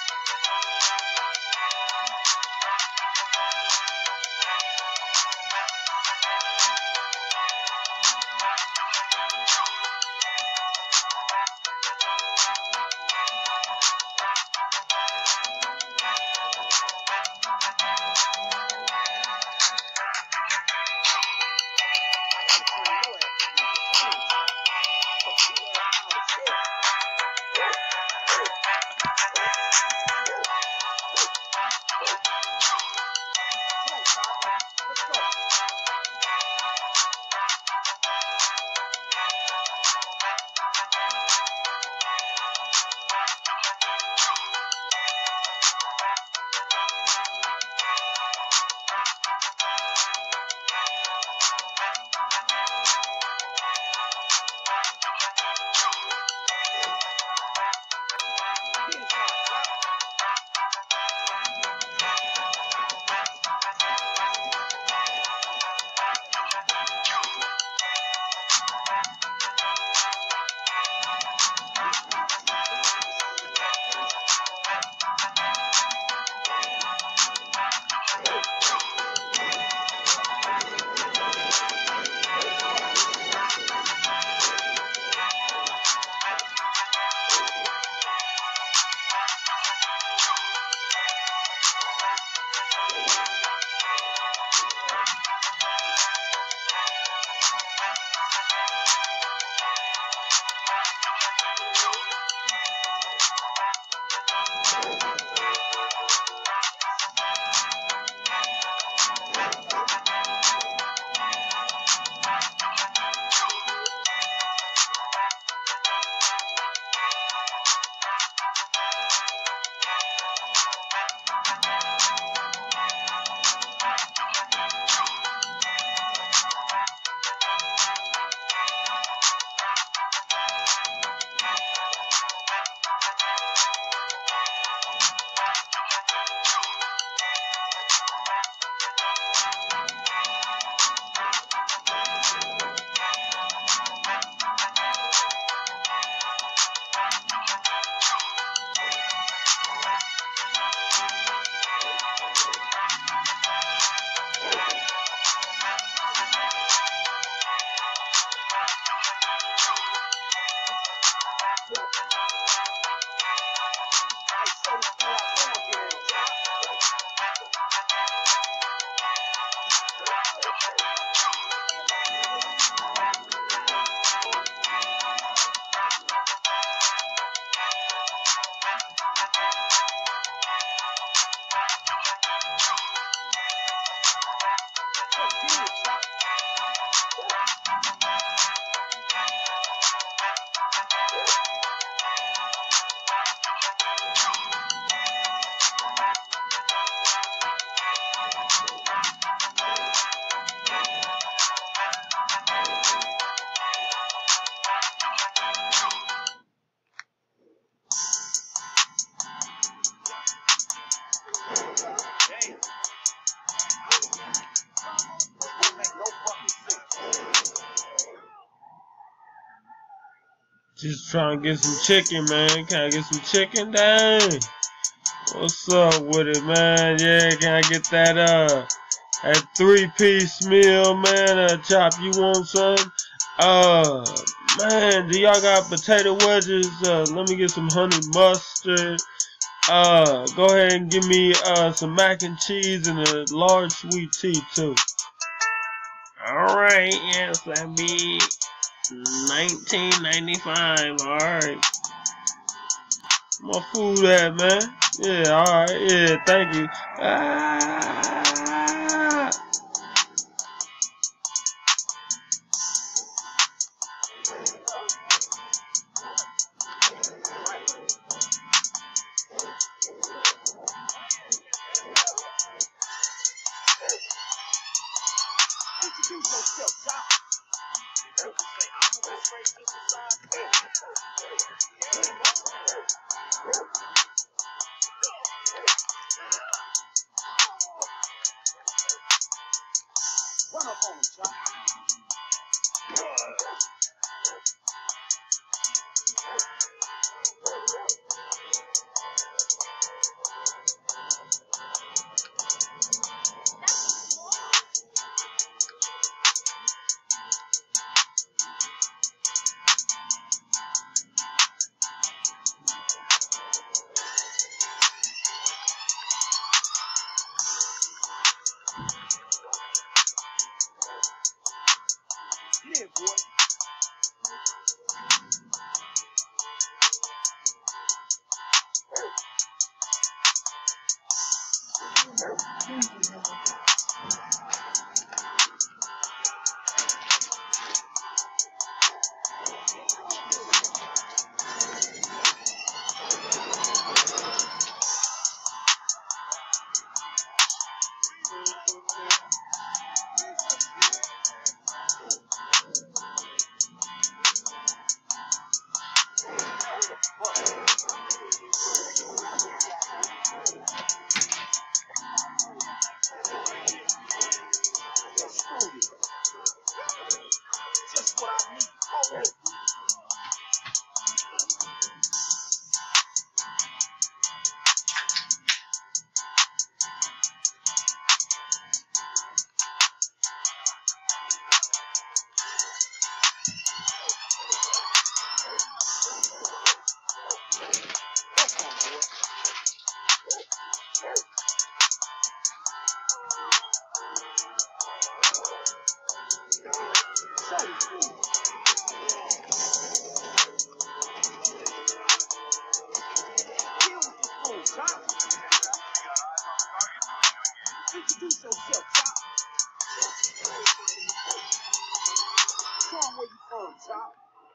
Just trying to get some chicken, man. Can I get some chicken? Dang. What's up with it, man? Yeah, can I get that, that 3-piece meal, man? Chop, you want some? Man, do y'all got potato wedges? Let me get some honey mustard. Go ahead and give me, some mac and cheese and a large sweet tea, too. Alright, yes, that'd be $19.95. Alright. My food at, man? Yeah, alright, yeah, thank you. Run up on him, Chop. Just what I need. Oh, introduce yourself, Chop. Tell 'em where you from, Chop.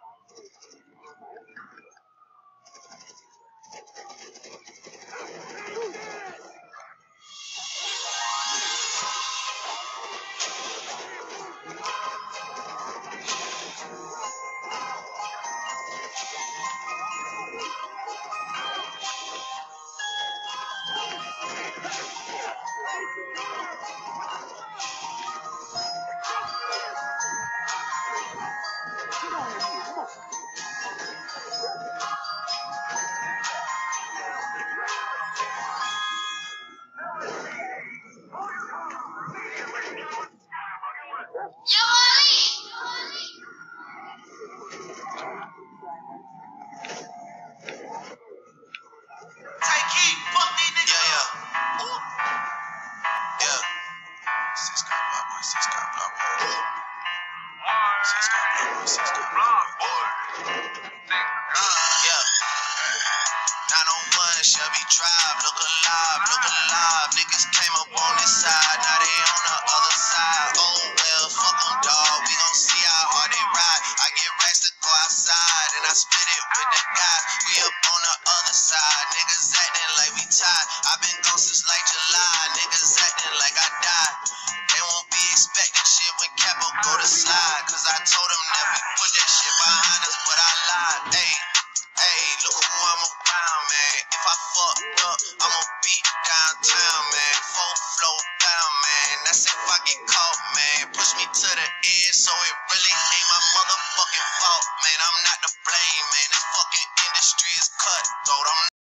Chevy Drive, look alive. Niggas came up on this side, now they on the other side. Oh well, fuck them, dawg. We gon' see how hard they ride. I get racks to go outside, and I spit it with the guys. We up on the other side, niggas acting like we tied. I've been gone since like July, niggas acting like I died. They won't be expecting shit when Capo go to slide, cause I told them that we put that shit behind us, but I lied. Hey, look who I'm around, man. If I fucked up, I'ma beat downtown, man. Full flow down, man. That's if I get caught, man. Push me to the edge, so it really ain't my motherfucking fault, man. I'm not to blame, man. It's